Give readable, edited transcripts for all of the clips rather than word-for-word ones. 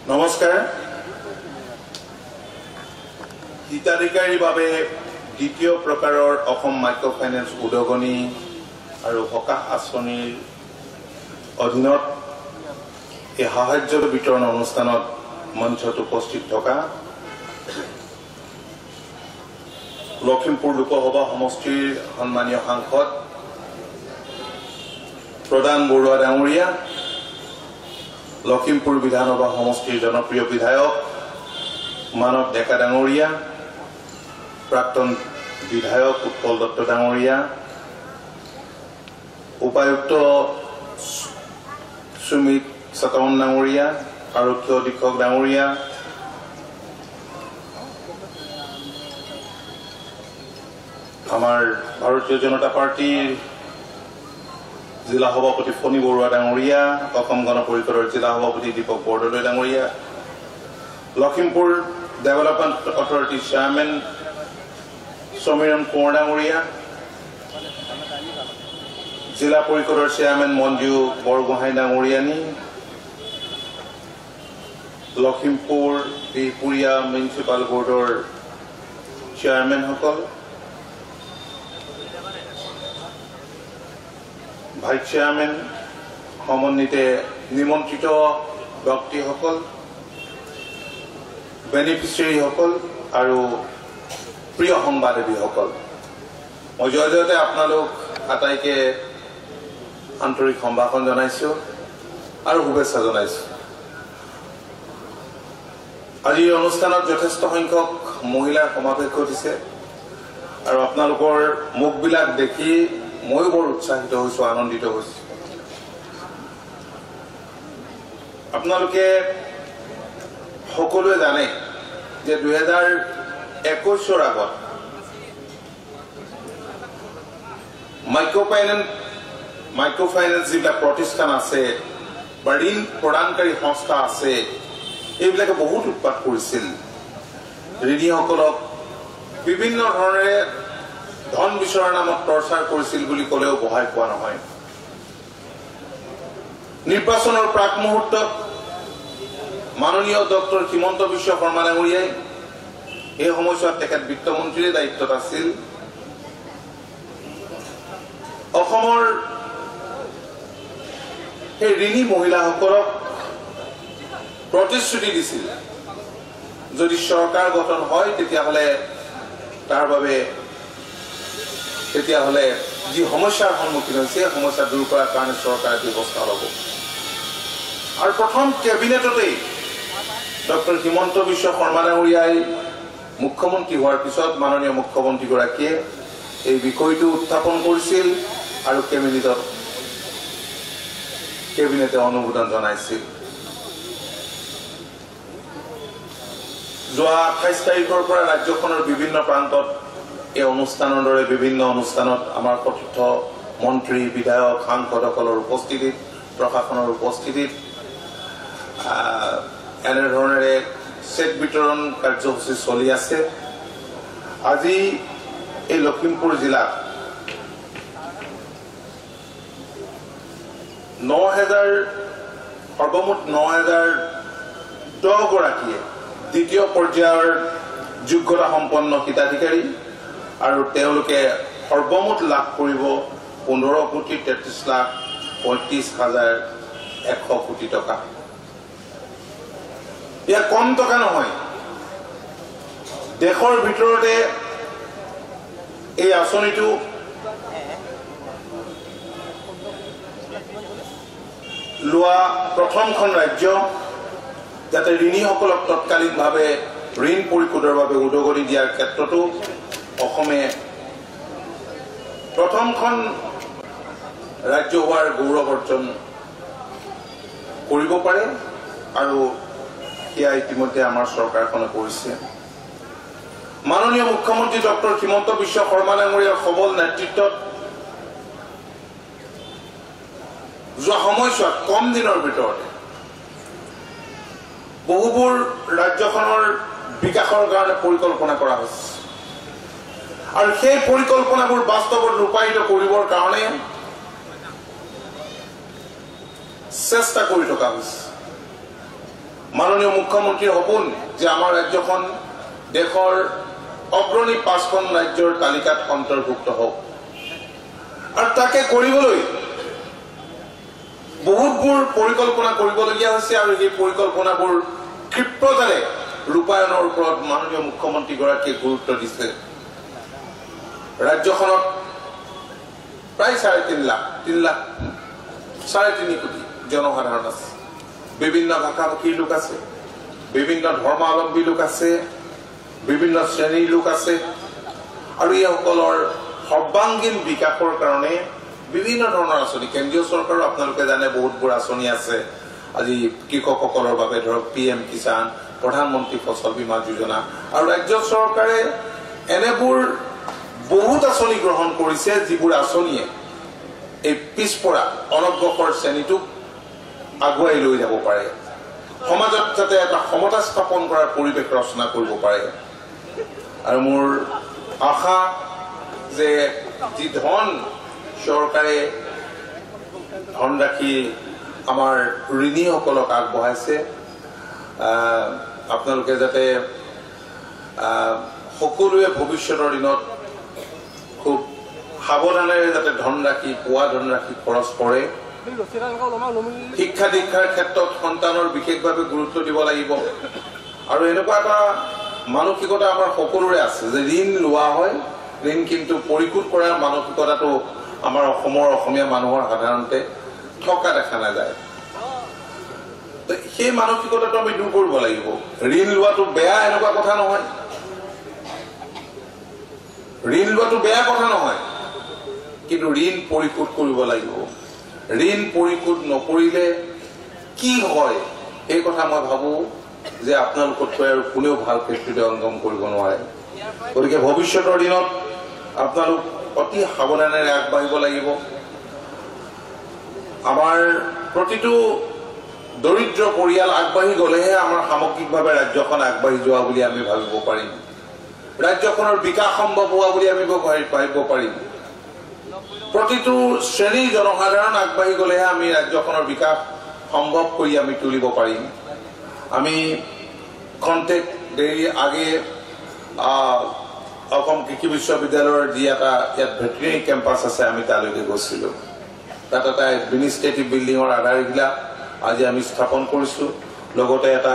নমস্কাৰ হিতাধিকাৰীৰ বাবে দ্বিতীয় প্ৰকাৰৰ অসম মাইক্ৰ ফাইনেন্স উদগনি আৰু সকাহ আঁচনিৰ অধীনত এই সাহায্য বিতৰণ অনুষ্ঠানত মঞ্চত উপস্থিত থকা লখিমপুৰ লোকসভা সমষ্টিৰ সন্মানীয় সাংসদ প্ৰধান বৰুৱা ডাঙৰীয়া, লখিমপুৰ বিধানসভা সমষ্টিৰ জনপ্ৰিয় বিধায়ক মানৱ ডেকা ডাঙৰীয়া, প্ৰাক্তন বিধায়ক উৎপল দত্ত ডাঙৰীয়া, উপায়ুক্ত সুমিত সতন ডাঙৰীয়া, আৰক্ষী অধীক্ষক ডাঙৰীয়া, আমাৰ ভাৰতীয় জনতা পাৰ্টিৰ জিলা সভাপতি ফণী বৰুৱা ডাঙৰীয়া, অসম গণ পৰিষদৰ জিলা সভাপতি দীপক বৰদলৈ ডাঙৰীয়া, লখিমপুৰ ডেভেলপমেণ্ট অথৰিটিৰ চেয়াৰমেন সমীৰণ কোঁৱৰ ডাঙৰীয়া, জিলা পৰিষদৰ চেয়াৰমেন মঞ্জু বৰগোহাঁই ডাঙৰীয়ানী, লখিমপুৰ বিহপুৰীয়া মিউনিচিপাল বৰ্ডৰ চেয়াৰমেনসকল, ভাইচ চেয়াৰমেন, সমন্বিতে নিমন্ত্ৰিত ব্যক্তিসকল, বেনিফিচিয়াৰীসকল আৰু প্ৰিয় সংবাদদাতাসকল, মই জয়তে আপোনালোক আটাইকে আন্তৰিক সম্ভাষণ জনাইছো আৰু শুভেচ্ছা জনাইছো। আজি এই অনুষ্ঠানত যথেষ্ট সংখ্যক মহিলাৰ সমাৱেশ ঘটিছে আৰু আপোনালোকৰ মুখবিলাক দেখি ময়ো বৰ উৎসাহিত হৈছো, আনন্দিত হৈছো। আপোনালোকে সকলোৱে জানে যে 2021 আগত মাইক্ৰ ফাইনেন্স যিবিলাক প্ৰতিষ্ঠান আছে বা ঋণ প্ৰদানকাৰী সংস্থা আছে, এইবিলাকে বহুত উৎপাত কৰিছিল। ঋণীসকলক বিভিন্ন ধৰণে ধন বিচৰাৰ নামত টৰ্চাৰ কৰিছিল বুলি ক'লেও বহাই পোৱা নহয়। নিৰ্বাচনৰ প্ৰাক মুহূৰ্তত মাননীয় ডক্টৰ হিমন্ত বিশ্ব শৰ্মা ডাঙৰীয়াই এই সময়ছোৱাত তেখেত বিত্তমন্ত্ৰীৰ দায়িত্বত আছিল, অসমৰ সেই ঋণী মহিলাসকলক প্ৰতিশ্ৰুতি দিছিল যদি চৰকাৰ গঠন হয় তেতিয়াহ'লে যি সমস্যাৰ সন্মুখীন হৈছে সেই সমস্যা দূৰ কৰাৰ কাৰণে চৰকাৰে ব্যৱস্থা ল'ব। আৰু প্ৰথম কেবিনেটতেই ডক্টৰ হিমন্ত বিশ্ব শৰ্মা ডাঙৰীয়াই মুখ্যমন্ত্ৰী হোৱাৰ পিছত মাননীয় মুখ্যমন্ত্ৰীগৰাকীয়ে এই বিষয়টো উত্থাপন কৰিছিল আৰু কেবিনেটে অনুমোদন জনাইছিল। যোৱা 28 তাৰিখৰ পৰা ৰাজ্যখনৰ বিভিন্ন প্ৰান্তত এই অনুষ্ঠানৰ দৰে বিভিন্ন অনুষ্ঠানত আমাৰ সতীৰ্থ মন্ত্ৰী, বিধায়ক, সাংসদসকলৰ উপস্থিতিত, প্ৰশাসনৰ উপস্থিতিত এনেধৰণেৰে চেক বিতৰণ কাৰ্যসূচী চলি আছে। আজি এই লখিমপুৰ জিলাত 9,010 গৰাকীয়ে দ্বিতীয় পৰ্যায়ৰ যোগ্যতা সম্পন্ন হিতাধিকাৰী আৰু তেওঁলোকে সৰ্বমুঠ লাভ কৰিব 15,33,35,100 কোটি টকা। এয়া কম টকা নহয়। দেশৰ ভিতৰতে এই আঁচনিটো লোৱা প্ৰথমখন ৰাজ্য, যাতে ঋণীসকলক তৎকালীনভাৱে ঋণ পৰিশোধৰ বাবে উদগনি দিয়াৰ ক্ষেত্ৰতো অসমে প্ৰথমখন ৰাজ্য হোৱাৰ গৌৰৱ অৰ্জন কৰিব পাৰে আৰু সেয়া ইতিমধ্যে আমাৰ চৰকাৰখনে কৰিছে। মাননীয় মুখ্যমন্ত্ৰী ডক্টৰ হিমন্ত বিশ্ব শৰ্মা ডাঙৰীয়াৰ সবল নেতৃত্বত যোৱা সময়ছোৱাত কম দিনৰ ভিতৰতে বহুবোৰ ৰাজ্যখনৰ বিকাশৰ কাৰণে পৰিকল্পনা কৰা হৈছে আৰু সেই পৰিকল্পনাবোৰ বাস্তৱত ৰূপায়িত কৰিবৰ কাৰণে চেষ্টা কৰি থকা হৈছে। মাননীয় মুখ্যমন্ত্ৰীৰ সপোন যে আমাৰ ৰাজ্যখন দেশৰ অগ্ৰণী 5খন ৰাজ্যৰ তালিকাত অন্তৰ্ভুক্ত হওক আৰু তাকে কৰিবলৈ বহুতবোৰ পৰিকল্পনা কৰিবলগীয়া হৈছে আৰু এই পৰিকল্পনাবোৰ ক্ষিপ্ৰতাৰে ৰূপায়ণৰ ওপৰত মাননীয় মুখ্যমন্ত্ৰীগৰাকীয়ে গুৰুত্ব দিছে ৰাজ্যখনত প্ৰায় 3.5 কোটি জনসাধাৰণ আছে বিভিন্ন ভাষা-ভাষীৰ লোক আছে বিভিন্ন ধৰ্মাৱলম্বী লোক আছে বিভিন্ন শ্ৰেণীৰ লোক আছে আৰু এইসকলৰ সৰ্বাংগীন বিকাশৰ কাৰণে বিভিন্ন ধৰণৰ আঁচনি কেন্দ্ৰীয় চৰকাৰৰ আপোনালোকে জানে বহুতবোৰ আঁচনি আছে আজি কৃষকসকলৰ বাবে ধৰক PM কিষাণ প্ৰধানমন্ত্ৰী ফসল বীমা যোজনা আৰু ৰাজ্য চৰকাৰে এনেবোৰ বহুত আঁচনি গ্ৰহণ কৰিছে যিবোৰ আঁচনিয়ে এই পিছপৰা অনগ্ৰসৰ শ্ৰেণীটোক আগুৱাই লৈ যাব পাৰে সমাজত যাতে এটা সমতা স্থাপন কৰাৰ পৰিৱেশ ৰচনা কৰিব পাৰে আৰু মোৰ আশা যে যি ধন চৰকাৰে ধনৰাশি আমাৰ ঋণীসকলক আগবঢ়াইছে আপোনালোকে যাতে সকলোৱে ভৱিষ্যতৰ দিনত খুব সাৱধানেৰে যাতে ধনৰাশি পোৱা ধনৰাশি খৰচ কৰে শিক্ষা দীক্ষাৰ ক্ষেত্ৰত সন্তানৰ বিশেষভাৱে গুৰুত্ব দিব লাগিব আৰু এনেকুৱা এটা মানসিকতা আমাৰ সকলোৰে আছে যে ঋণ লোৱা হয় ঋণ কিন্তু পৰিশোধ কৰাৰ মানসিকতাটো আমাৰ অসমীয়া মানুহৰ সাধাৰণতে থকা দেখা নাযায় সেই মানসিকতাটো আমি দূৰ কৰিব লাগিব ঋণ লোৱাটো বেয়া এনেকুৱা কথা নহয় ঋণ লোৱাটো বেয়া কথা নহয় কিন্তু ঋণ পৰিশোধ কৰিব লাগিব ঋণ পৰিশোধ নকৰিলে কি হয় এই কথা মই ভাবো যে আপোনালোকতকৈ আৰু কোনেও ভালকৈ হৃদয়ংগম কৰিব নোৱাৰে গতিকে ভৱিষ্যতৰ দিনত আপোনালোক অতি সাৱধানেৰে আগবাঢ়িব লাগিব আমাৰ প্ৰতিটো দৰিদ্ৰ পৰিয়াল আগবাঢ়ি গলেহে আমাৰ সামগ্ৰিকভাৱে ৰাজ্যখন আগবাঢ়ি যোৱা বুলি আমি ভাবিব পাৰিম ৰাজ্যখনৰ বিকাশ সম্ভৱ হোৱা বুলি আমি ভাবিব পাৰিম প্ৰতিটো শ্ৰেণীৰ জনসাধাৰণ আগবাঢ়ি গলেহে আমি ৰাজ্যখনৰ বিকাশ সম্ভৱ কৰি আমি তুলিব পাৰিম আমি খন্তেক দেৰি আগে অসম কৃষি বিশ্ববিদ্যালয়ৰ যি এটা ইয়াত ভেটেৰিনেৰী কেম্পাছ আছে আমি তালৈকে গৈছিলোঁ তাত এটা এডমিনিষ্ট্ৰেটিভ বিল্ডিঙৰ আধাৰশিলা আজি আমি স্থাপন কৰিছোঁ লগতে এটা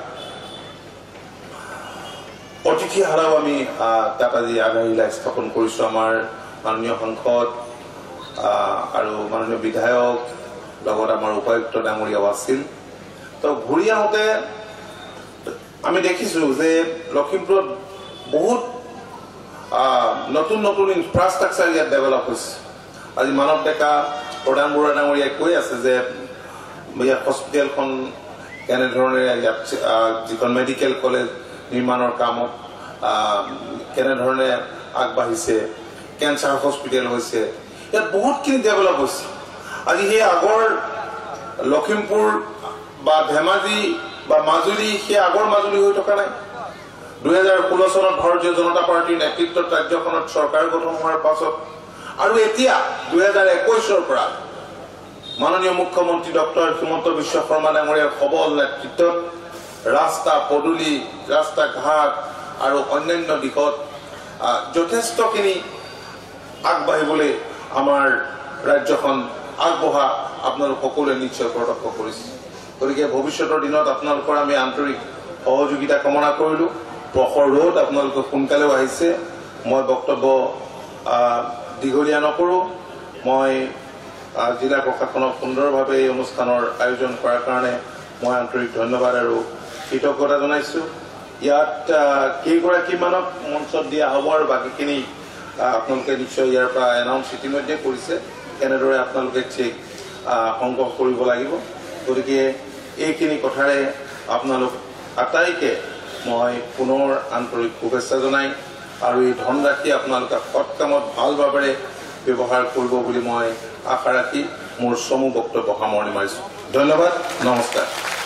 অতিথিশালাও আমি তাত আজি আধাৰশিলা স্থাপন কৰিছোঁ আমাৰ মাননীয় সাংসদ আৰু মাননীয় বিধায়ক লগত আমাৰ উপায়ুক্ত ডাঙৰীয়াও আছিল তো ঘূৰি আহোঁতে আমি দেখিছোঁ যে লখিমপুৰত বহুত নতুন নতুন ইনফ্ৰাষ্ট্ৰাকচাৰ ইয়াত ডেভেলপ হৈছে আজি মানৱ ডেকা প্ৰধান বৰুৱা ডাঙৰীয়াই কৈ আছে যে ইয়াত হস্পিটেলখন কেনেধৰণে ইয়াত যিখন মেডিকেল কলেজ নিৰ্মাণৰ কামত কেনেধৰণে আগবাঢ়িছে কেঞ্চাৰ হস্পিটেল হৈছে ইয়াত বহুতখিনি ডেভেলপ হৈছে আজি সেই আগৰ লখিমপুৰ বা ধেমাজি বা মাজুলী সেই আগৰ মাজুলী হৈ থকা নাই 2016 চনত ভাৰতীয় জনতা পাৰ্টিৰ নেতৃত্বত ৰাজ্যখনত চৰকাৰ গঠন হোৱাৰ পাছত আৰু এতিয়া 2021 পৰা মাননীয় মুখ্যমন্ত্ৰী ডক্টৰ হিমন্ত বিশ্ব শৰ্মা ডাঙৰীয়াৰ সবল নেতৃত্বত ৰাস্তা পদূলি ৰাস্তা ঘাট আৰু অন্যান্য দিশত যথেষ্টখিনি আগবাঢ়িবলৈ আমাৰ ৰাজ্যখন আগবঢ়া আপোনালোক সকলোৱে নিশ্চয় প্ৰত্যক্ষ কৰিছে গতিকে ভৱিষ্যতৰ দিনত আপোনালোকৰ আমি আন্তৰিক সহযোগিতা কামনা কৰিলোঁ প্ৰখৰ ৰ'দ আপোনালোকে সোনকালেও আহিছে মই বক্তব্য দীঘলীয়া নকৰোঁ মই জিলা প্ৰশাসনক সুন্দৰভাৱে এই অনুষ্ঠানৰ আয়োজন কৰাৰ কাৰণে মই আন্তৰিক ধন্যবাদ আৰু কৃতজ্ঞতা জনাইছোঁ ইয়াত কেইগৰাকীমানক মঞ্চত দিয়া হ'ব আৰু বাকীখিনি আপোনালোকে নিশ্চয় ইয়াৰ পৰা এনাউন্স ইতিমধ্যে কৰিছে কেনেদৰে আপোনালোকে ঠিক সংগ্ৰহ কৰিব লাগিব গতিকে এইখিনি কথাৰে আপোনালোক আটাইকে মই পুনৰ আন্তৰিক শুভেচ্ছা জনাই আৰু এই ধনৰাশি আপোনালোকে সৎ কামত ভাল ভাৱেৰে ব্যৱহাৰ কৰিব বুলি মই আশা ৰাখি মোৰ চমু বক্তব্য সামৰণি মাৰিছোঁ ধন্যবাদ নমস্কাৰ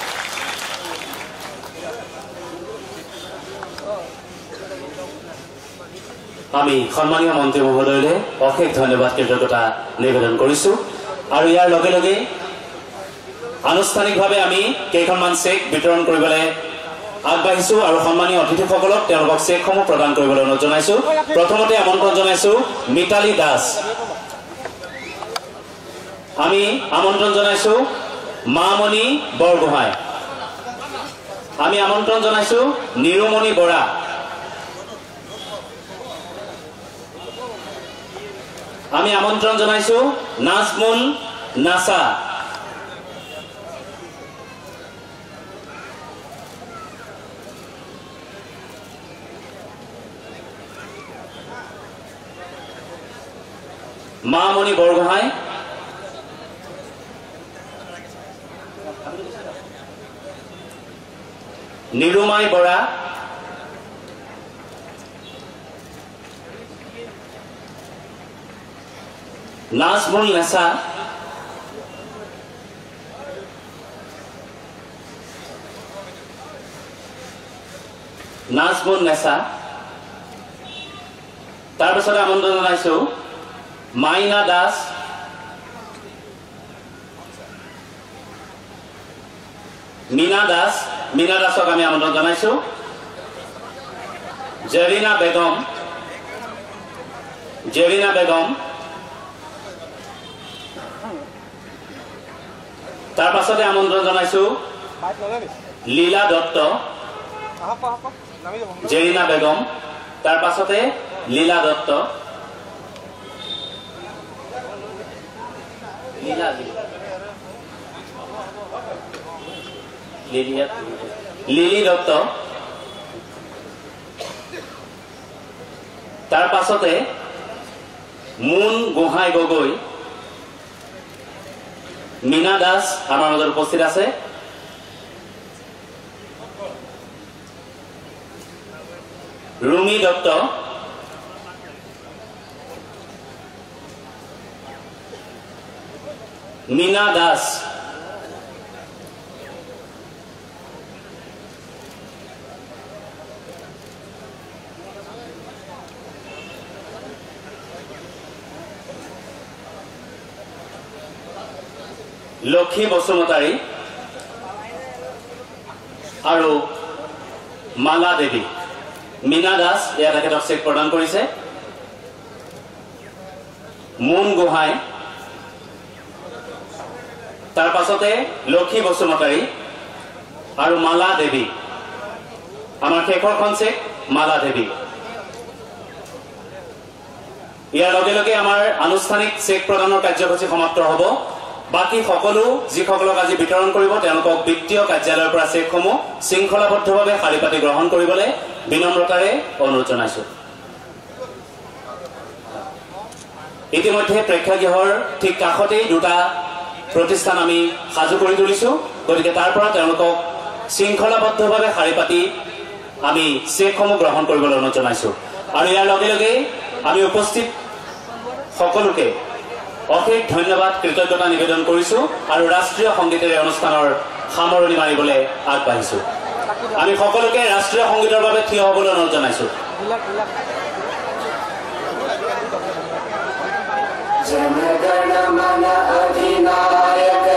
আমি সন্মানীয় মন্ত্ৰী মহোদয়লৈ অশেষ ধন্যবাদ কৃতজ্ঞতা নিবেদন কৰিছোঁ আৰু ইয়াৰ লগে লগে আনুষ্ঠানিকভাৱে আমি কেইখনমান চেক বিতৰণ কৰিবলৈ আগবাঢ়িছো আৰু সন্মানীয় অতিথিসকলক তেওঁলোকক চেকসমূহ প্ৰদান কৰিবলৈ অনুৰোধ জনাইছো। প্ৰথমতে আমন্ত্ৰণ জনাইছো মিতালী দাস। আমি আমন্ত্ৰণ জনাইছো মামণি বৰগোহাঁই। আমি আমন্ত্ৰণ জনাইছো নিৰুমণি বৰা। আমি আমন্ত্ৰণ জনাইছো নাজমুল নাছা। মামণি বৰগোহাঁই। নিৰুমাই বৰা। নাজমুল নেছা। নাজমুল নেছা। তাৰপিছতে আমন্ত্ৰণ জনাইছো মাইনা দাস। মীনা দাস। মীনা দাসক আমি আমন্ত্ৰণ জনাইছো। জেৰিনা বেগম। জেৰিনা বেগম। তাৰ পাছতে আমন্ত্ৰণ জনাইছো লীলা দত্ত। জেৰিনা বেগম। তাৰ পাছতে লীলা দত্ত। লিলি দত্ত। তাৰ পাছতে মুন গোহাঁই গগৈ। মীনা দাস আমাৰ মাজত উপস্থিত আছে। ৰুমি দত্ত। মীনা দাস। লক্ষী বসুমতাৰী আৰু মালা দেৱী। মীনা দাস এয়া তেখেতক চেক প্ৰদান কৰিছে। মুন গোহাঁই। তাৰ পাছতে লক্ষী বসুমতাৰী আৰু মালা দেৱী। আমাৰ শেষৰখন চেক মালা দেৱী। ইয়াৰ লগে লগে আমাৰ আনুষ্ঠানিক চেক প্ৰদানৰ কাৰ্যসূচী সমাপ্ত হ'ব। বাকি সকলো যিসকলক আজি বিতৰণ কৰিব তেওঁলোকক বিত্তীয় কাৰ্যালয়ৰ পৰা চেকসমূহ শৃংখলাবদ্ধভাৱে শাৰী পাতি গ্ৰহণ কৰিবলৈ বিনম্ৰতাৰে অনুৰোধ জনাইছো। ইতিমধ্যে প্ৰেক্ষাগৃহৰ ঠিক কাষতেই দুটা প্ৰতিষ্ঠান আমি সাজু কৰি তুলিছো। গতিকে তাৰ পৰা তেওঁলোকক শৃংখলাবদ্ধভাৱে শাৰী পাতি আমি চেকসমূহ গ্ৰহণ কৰিবলৈ অনুৰোধ জনাইছো। আৰু ইয়াৰ লগে লগে আমি উপস্থিত সকলোকে অশেষ ধন্যবাদ কৃতজ্ঞতা নিবেদন কৰিছো আৰু ৰাষ্ট্ৰীয় সংগীতেৰে অনুষ্ঠানৰ সামৰণি মাৰিবলৈ আগবাঢ়িছো। আমি সকলোকে ৰাষ্ট্ৰীয় সংগীতৰ বাবে থিয় হ'বলৈ অনুৰোধ জনাইছো। জনগণ মন অধিনায়ক